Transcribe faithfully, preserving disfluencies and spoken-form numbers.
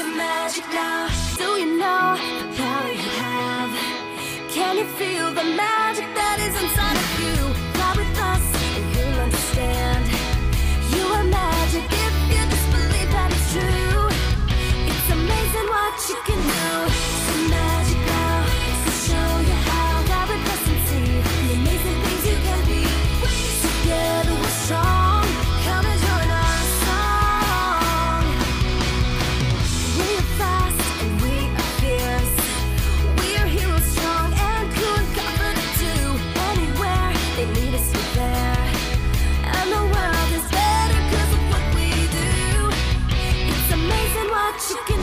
your magic now. Do you know the power you have? Can you feel the magic that is inside of you? Fly with us and you'll understand. You are magic if you just believe that it's true. It's amazing what you can do. Some magic now, to show you how. Fly with us and see the amazing things you can be. Together we're strong. Come and join our song. We are fast and we are fierce. We are heroes, strong and cool and confident too. Anywhere they need us, we're there. And the world is better 'cause of what we do. It's amazing what you can